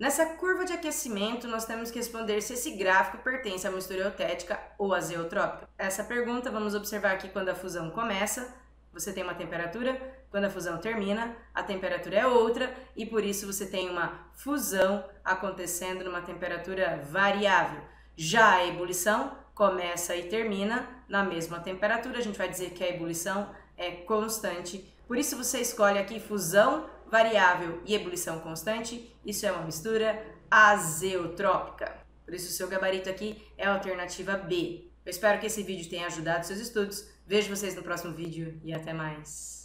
Nessa curva de aquecimento, nós temos que responder se esse gráfico pertence à mistura eutética ou azeotrópica. Essa pergunta vamos observar aqui quando a fusão começa, você tem uma temperatura, quando a fusão termina, a temperatura é outra e por isso você tem uma fusão acontecendo numa temperatura variável. Já a ebulição começa e termina na mesma temperatura, a gente vai dizer que a ebulição é constante, por isso você escolhe aqui fusão variável e ebulição constante, isso é uma mistura azeotrópica. Por isso o seu gabarito aqui é a alternativa B. Eu espero que esse vídeo tenha ajudado seus estudos. Vejo vocês no próximo vídeo e até mais.